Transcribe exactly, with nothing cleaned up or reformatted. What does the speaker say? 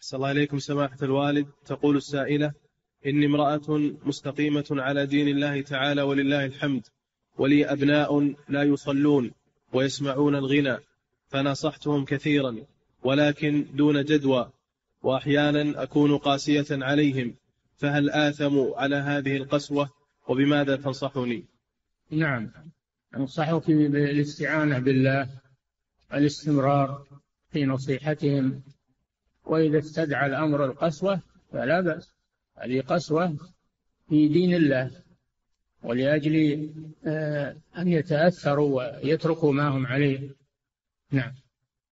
أحسن الله إليكم سماحة الوالد. تقول السائلة: إني امرأة مستقيمة على دين الله تعالى ولله الحمد، ولي أبناء لا يصلون ويسمعون الغنى، فنصحتهم كثيرا ولكن دون جدوى، وأحيانا أكون قاسية عليهم، فهل آثم على هذه القسوة؟ وبماذا تنصحني؟ نعم، أنصحك بالاستعانة بالله، الاستمرار في نصيحتهم، وإذا استدعى الأمر القسوة فلا بأس. هذه قسوة في دين الله، ولأجل أن يتأثروا ويتركوا ما هم عليه. نعم.